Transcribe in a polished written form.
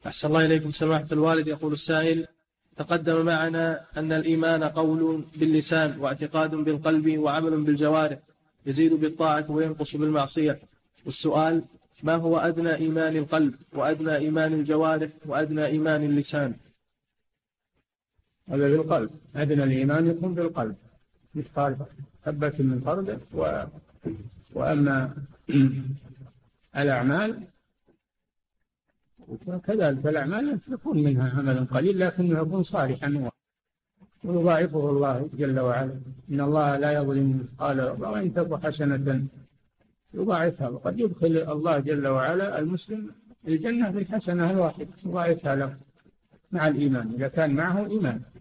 أحسن الله إليكم سماحة الوالد. يقول السائل: تقدم معنا أن الإيمان قول باللسان واعتقاد بالقلب وعمل بالجوارح، يزيد بالطاعة وينقص بالمعصية. والسؤال: ما هو أدنى إيمان القلب وأدنى إيمان الجوارح وأدنى إيمان اللسان؟ هذا بالقلب، أدنى الإيمان يكون بالقلب، مثقال حبة من خردل. وأما الأعمال وكذلك الأعمال يكون منها عمل قليل لكنه يكون صالحا ويضاعفه الله جل وعلا. إن الله لا يظلم مثقال ذرة وإن تك حسنة يضاعفها، وقد يدخل الله جل وعلا المسلم الجنة بالحسنة الواحدة يضاعفها له مع الإيمان إذا كان معه إيمان.